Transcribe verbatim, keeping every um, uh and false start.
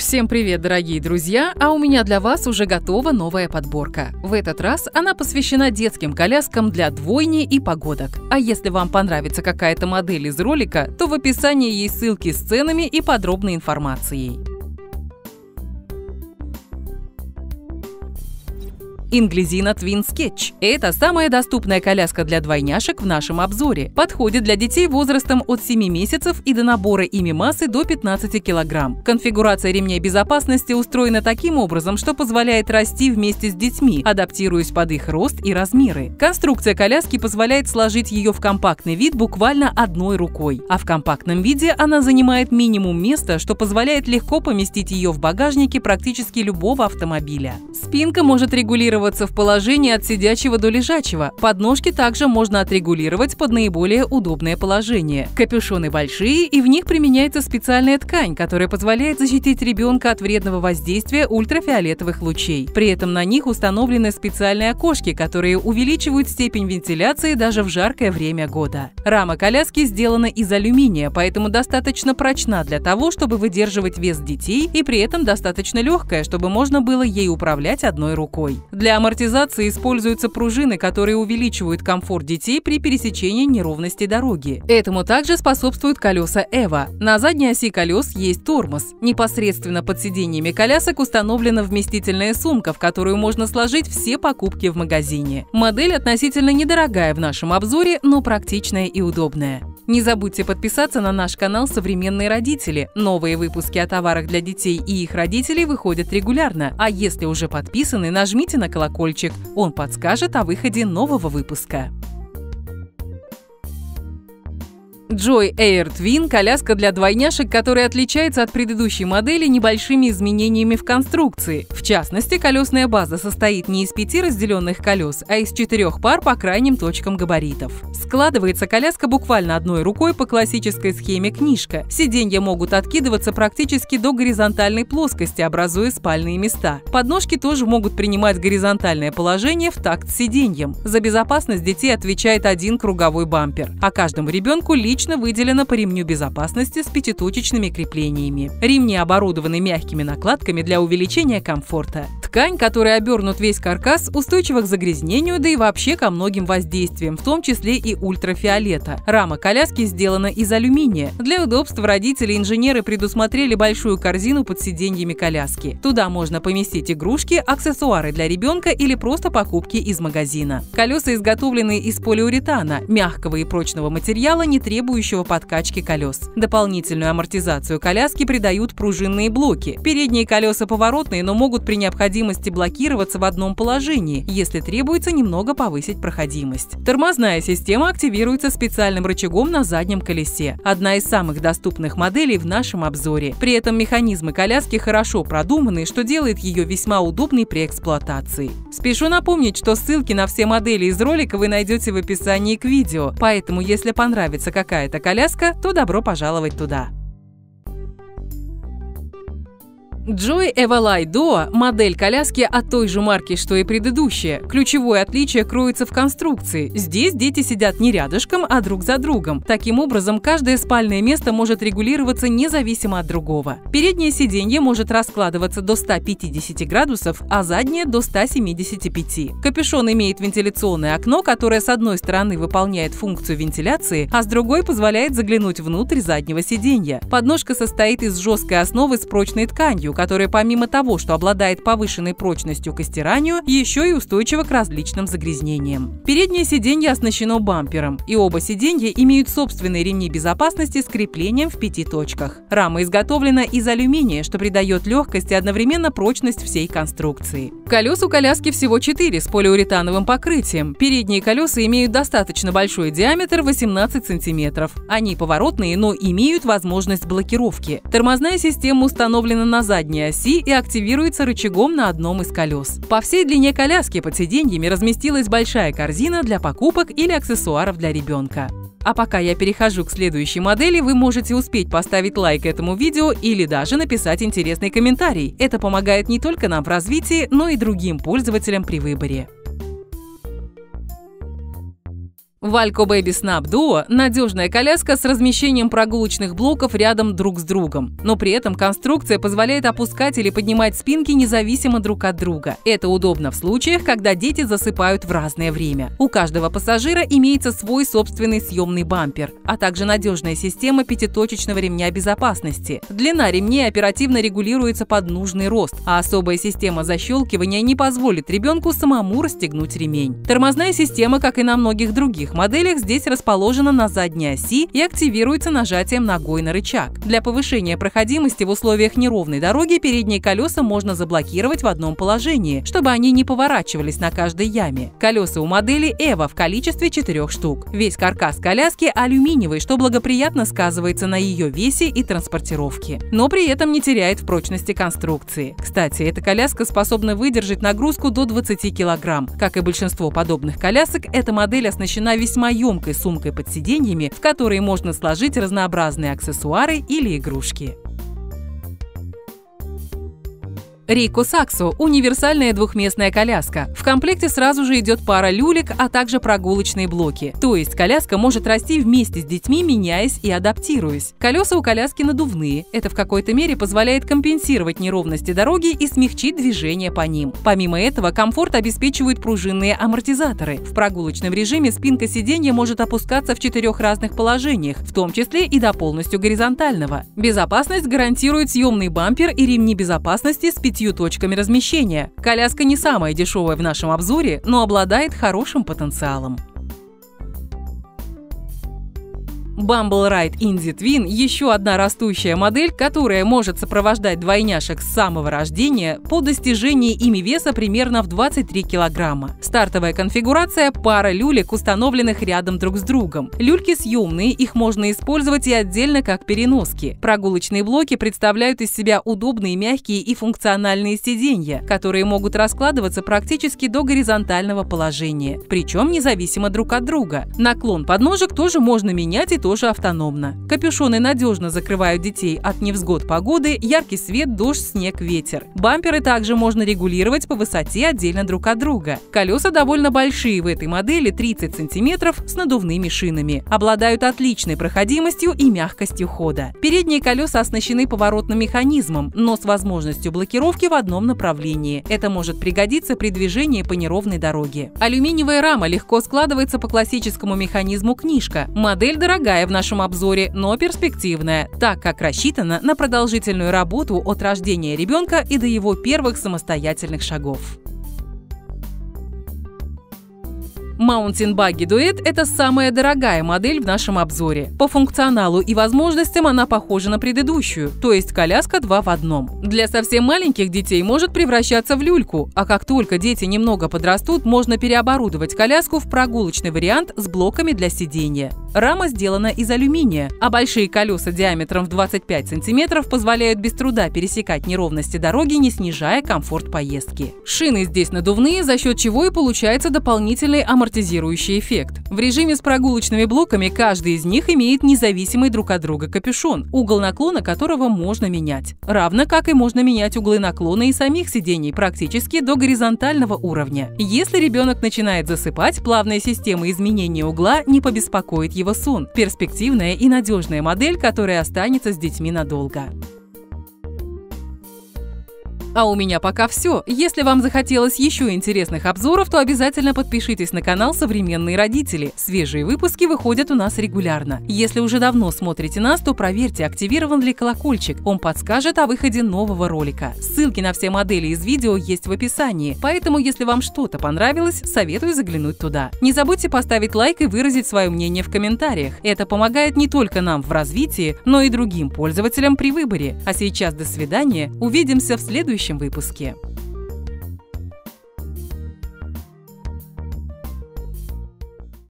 Всем привет, дорогие друзья! А у меня для вас уже готова новая подборка. В этот раз она посвящена детским коляскам для двойни и погодок. А если вам понравится какая-то модель из ролика, то в описании есть ссылки с ценами и подробной информацией. Инглизина Twin Sketch – это самая доступная коляска для двойняшек в нашем обзоре. Подходит для детей возрастом от семи месяцев и до набора ими массы до пятнадцати килограмм. Конфигурация ремней безопасности устроена таким образом, что позволяет расти вместе с детьми, адаптируясь под их рост и размеры. Конструкция коляски позволяет сложить ее в компактный вид буквально одной рукой, а в компактном виде она занимает минимум места, что позволяет легко поместить ее в багажнике практически любого автомобиля. Спинка может регулироваться в положении от сидячего до лежачего. Подножки также можно отрегулировать под наиболее удобное положение. Капюшоны большие, и в них применяется специальная ткань, которая позволяет защитить ребенка от вредного воздействия ультрафиолетовых лучей. При этом на них установлены специальные окошки, которые увеличивают степень вентиляции даже в жаркое время года. Рама коляски сделана из алюминия, поэтому достаточно прочна для того, чтобы выдерживать вес детей, и при этом достаточно легкая, чтобы можно было ей управлять одной рукой. Для амортизации используются пружины, которые увеличивают комфорт детей при пересечении неровности дороги. Этому также способствуют колеса Эва. На задней оси колес есть тормоз. Непосредственно под сиденьями колясок установлена вместительная сумка, в которую можно сложить все покупки в магазине. Модель относительно недорогая в нашем обзоре, но практичная и удобная. Не забудьте подписаться на наш канал «Современные родители». Новые выпуски о товарах для детей и их родителей выходят регулярно. А если уже подписаны, нажмите на колокольчик. Он подскажет о выходе нового выпуска. Joy Air Twin – коляска для двойняшек, которая отличается от предыдущей модели небольшими изменениями в конструкции. В частности, колесная база состоит не из пяти разделенных колес, а из четырех пар по крайним точкам габаритов. Складывается коляска буквально одной рукой по классической схеме книжка. Сиденья могут откидываться практически до горизонтальной плоскости, образуя спальные места. Подножки тоже могут принимать горизонтальное положение в такт с сиденьем. За безопасность детей отвечает один круговой бампер, а каждому ребенку лично Лично выделено по ремню безопасности с пятиточечными креплениями. Ремни оборудованы мягкими накладками для увеличения комфорта. Ткань, которой обернут весь каркас, устойчива к загрязнению, да и вообще ко многим воздействиям, в том числе и ультрафиолета. Рама коляски сделана из алюминия. Для удобства родители инженеры предусмотрели большую корзину под сиденьями коляски. Туда можно поместить игрушки, аксессуары для ребенка или просто покупки из магазина. Колеса изготовлены из полиуретана, мягкого и прочного материала, не требующего подкачки колес. Дополнительную амортизацию коляски придают пружинные блоки. Передние колеса поворотные, но могут при необходимости блокироваться в одном положении, если требуется немного повысить проходимость. Тормозная система активируется специальным рычагом на заднем колесе. Одна из самых доступных моделей в нашем обзоре. При этом механизмы коляски хорошо продуманы, что делает ее весьма удобной при эксплуатации. Спешу напомнить, что ссылки на все модели из ролика вы найдете в описании к видео, поэтому если понравится какая какая-то коляска, то добро пожаловать туда. Joy Evolite Duo – модель коляски от той же марки, что и предыдущая. Ключевое отличие кроется в конструкции. Здесь дети сидят не рядышком, а друг за другом. Таким образом, каждое спальное место может регулироваться независимо от другого. Переднее сиденье может раскладываться до ста пятидесяти градусов, а заднее – до ста семидесяти пяти. Капюшон имеет вентиляционное окно, которое с одной стороны выполняет функцию вентиляции, а с другой позволяет заглянуть внутрь заднего сиденья. Подножка состоит из жесткой основы с прочной тканью, которая помимо того, что обладает повышенной прочностью к стиранию, еще и устойчива к различным загрязнениям. Переднее сиденье оснащено бампером, и оба сиденья имеют собственные ремни безопасности с креплением в пяти точках. Рама изготовлена из алюминия, что придает легкость и одновременно прочность всей конструкции. Колес у коляски всего четыре с полиуретановым покрытием. Передние колеса имеют достаточно большой диаметр – восемнадцать сантиметров. Они поворотные, но имеют возможность блокировки. Тормозная система установлена на задней оси и активируется рычагом на одном из колес. По всей длине коляски под сиденьями разместилась большая корзина для покупок или аксессуаров для ребенка. А пока я перехожу к следующей модели, вы можете успеть поставить лайк этому видео или даже написать интересный комментарий. Это помогает не только нам в развитии, но и другим пользователям при выборе. Valco Baby Snap Duo – надежная коляска с размещением прогулочных блоков рядом друг с другом, но при этом конструкция позволяет опускать или поднимать спинки независимо друг от друга. Это удобно в случаях, когда дети засыпают в разное время. У каждого пассажира имеется свой собственный съемный бампер, а также надежная система пятиточечного ремня безопасности. Длина ремней оперативно регулируется под нужный рост, а особая система защелкивания не позволит ребенку самому расстегнуть ремень. Тормозная система, как и на многих других моделях, здесь расположена на задней оси и активируется нажатием ногой на рычаг. Для повышения проходимости в условиях неровной дороги передние колеса можно заблокировать в одном положении, чтобы они не поворачивались на каждой яме. Колеса у модели Evo в количестве четырех штук. Весь каркас коляски алюминиевый, что благоприятно сказывается на ее весе и транспортировке, но при этом не теряет в прочности конструкции. Кстати, эта коляска способна выдержать нагрузку до двадцати килограмм. Как и большинство подобных колясок, эта модель оснащена весьма емкой сумкой под сиденьями, в которой можно сложить разнообразные аксессуары или игрушки. Rico Saxo – универсальная двухместная коляска. В комплекте сразу же идет пара люлек, а также прогулочные блоки. То есть коляска может расти вместе с детьми, меняясь и адаптируясь. Колеса у коляски надувные. Это в какой-то мере позволяет компенсировать неровности дороги и смягчить движение по ним. Помимо этого, комфорт обеспечивают пружинные амортизаторы. В прогулочном режиме спинка сиденья может опускаться в четырех разных положениях, в том числе и до полностью горизонтального. Безопасность гарантирует съемный бампер и ремни безопасности с пятью точками размещения. Коляска не самая дешевая в нашем обзоре, но обладает хорошим потенциалом. Bumble Ride Indie Twin – еще одна растущая модель, которая может сопровождать двойняшек с самого рождения по достижении ими веса примерно в двадцать три килограмма. Стартовая конфигурация – пара люлек, установленных рядом друг с другом. Люльки съемные, их можно использовать и отдельно как переноски. Прогулочные блоки представляют из себя удобные, мягкие и функциональные сиденья, которые могут раскладываться практически до горизонтального положения, причем независимо друг от друга. Наклон подножек тоже можно менять и тоже автономно. Капюшоны надежно закрывают детей от невзгод погоды, яркий свет, дождь, снег, ветер. Бамперы также можно регулировать по высоте отдельно друг от друга. Колеса довольно большие в этой модели, тридцать сантиметров, с надувными шинами. Обладают отличной проходимостью и мягкостью хода. Передние колеса оснащены поворотным механизмом, но с возможностью блокировки в одном направлении. Это может пригодиться при движении по неровной дороге. Алюминиевая рама легко складывается по классическому механизму книжка. Модель дорогая в нашем обзоре, но перспективная, так как рассчитана на продолжительную работу от рождения ребенка и до его первых самостоятельных шагов. Mountain Buggy Duet – это самая дорогая модель в нашем обзоре. По функционалу и возможностям она похожа на предыдущую, то есть коляска два в одном. Для совсем маленьких детей может превращаться в люльку, а как только дети немного подрастут, можно переоборудовать коляску в прогулочный вариант с блоками для сидения. Рама сделана из алюминия, а большие колеса диаметром в двадцать пять сантиметров позволяют без труда пересекать неровности дороги, не снижая комфорт поездки. Шины здесь надувные, за счет чего и получается дополнительный амортизационный амортизирующий эффект. В режиме с прогулочными блоками каждый из них имеет независимый друг от друга капюшон, угол наклона которого можно менять. Равно как и можно менять углы наклона и самих сидений практически до горизонтального уровня. Если ребенок начинает засыпать, плавная система изменения угла не побеспокоит его сон. Перспективная и надежная модель, которая останется с детьми надолго. А у меня пока все. Если вам захотелось еще интересных обзоров, то обязательно подпишитесь на канал «Современные родители». Свежие выпуски выходят у нас регулярно. Если уже давно смотрите нас, то проверьте, активирован ли колокольчик. Он подскажет о выходе нового ролика. Ссылки на все модели из видео есть в описании, поэтому если вам что-то понравилось, советую заглянуть туда. Не забудьте поставить лайк и выразить свое мнение в комментариях. Это помогает не только нам в развитии, но и другим пользователям при выборе. А сейчас до свидания. Увидимся в следующем выпуске.